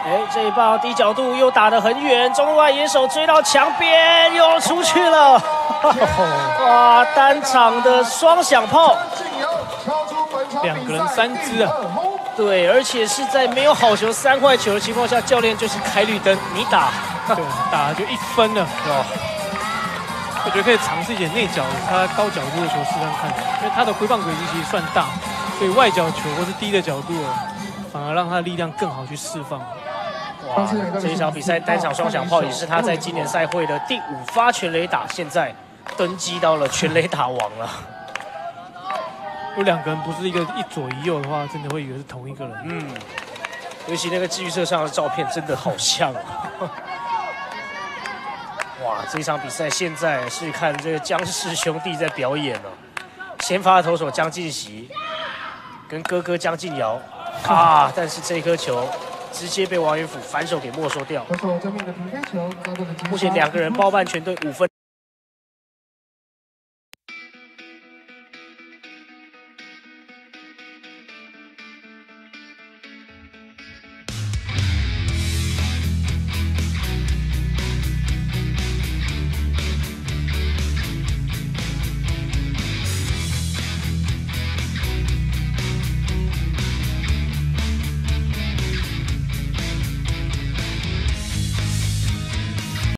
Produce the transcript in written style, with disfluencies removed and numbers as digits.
哎，这一棒低角度又打得很远，中路外野手追到墙边，又出去了。哇，单场的双响炮， 两个人3支啊。 对，而且是在没有好球3坏球的情况下，教练就是开绿灯，你打， 对，打就1分了。哇，我觉得可以尝试一点内角，他高角度的球试看看，因为他的挥棒轨迹其实算大，所以外角球或是低的角度反而让他的力量更好去释放。 哇，这一场比赛单场双响炮也是他在今年赛会的第5发全垒打，现在登基到了全垒打王了。 如果2个人不是一左一右的话，真的会以为是同一个人。 嗯，尤其那个预测上的照片真的好像啊。哇，这一场比赛现在是看这个江氏兄弟在表演了。先发的投手江进喜跟哥哥江进尧啊，但是这颗球直接被王元甫反手给没收掉。目前2个人包办全队5分。